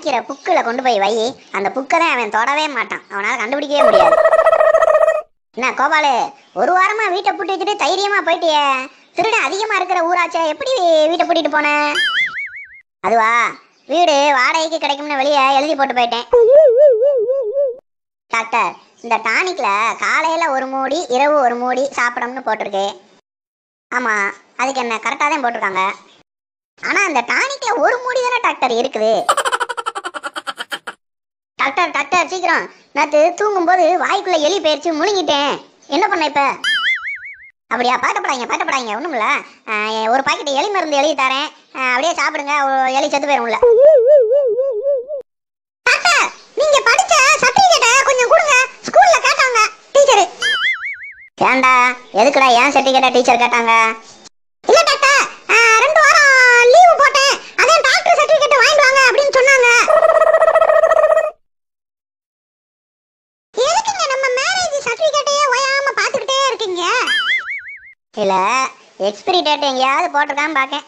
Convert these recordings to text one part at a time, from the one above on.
படிக்கிற புக்கில் கொண்டு போய் வை. அந்த புக்கை தான் அவன் தொடவே மாட்டான், அவனால் கண்டுபிடிக்கவே முடியாது. என்ன கோபாலு, ஒரு வாரமா வீட்டை பூட்டி வச்சுட்டு தைரியமா போயிட்டியே? திருடன் அதிகமா இருக்கிற ஊராச்சே, எப்படி வீட்டை பூட்டிட்டு போன? அதுவா, வீடு வாடகைக்கு கிடைக்கும்னு வெளியே எழுதி போட்டு போயிட்டேன். டாக்டர், இந்த டானிக்ல காலையில ஒரு மூடி இரவு ஒரு மூடி சாப்பிடணும்னு போட்டிருக்கு. ஆமா, அதுக்கு என்ன கரெக்டா தான் போட்டிருக்காங்க. ஆனா அந்த டானிக்ல ஒரு மூடி தானே டாக்டர் இருக்குது. டாக்டர் டாக்டர் சீக்கிரம், நேற்று தூங்கும்போது வாய்க்குள்ள எலி போயிடுச்சு, முழுங்கிட்டேன், என்ன பண்ண இப்ப? அப்படியா? பாட்டப்படாங்க ஒண்ணும் இல்ல. ஒரு பாக்கெட் எலி மருந்து எழுதி தரேன், அப்படியே சாப்பிடுங்க, எலி செத்து போயிரும்ல. டாக்டர், நீங்க படிச்ச சர்டிபிகேட்டை கொஞ்சம் கொடுங்க, ஸ்கூல்ல கேட்டாங்க டீச்சர். ஏண்டா, எதுக்குடா ஏன் சர்டிபிகேட்டை டீச்சர் கேட்டாங்க? இல்ல டாக்டர், 2 வாரம் லீவு போட்டேன், அதான் டாக்டர் சர்டிபிகேட் வாங்கிட்டு வாங்க அப்படின்னு சொன்னாங்க. எதுக்குங்க நம்ம மேரேஜ் சர்டிபிகேட்டையே ஓயாம பாத்துக்கிட்டே இருக்கீங்க? இல்ல, எக்ஸ்பிரி டேட் எங்கேயாவது போட்டிருக்கான்னு பாக்கேன்.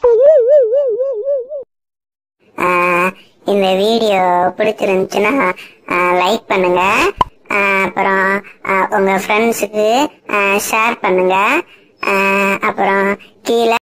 இந்த வீடியோ பிடிச்சிருந்துச்சுன்னா லைக் பண்ணுங்க, அப்புறம் உங்க ஃப்ரெண்ட்ஸுக்கு ஷேர் பண்ணுங்க, அப்புறம் கீழே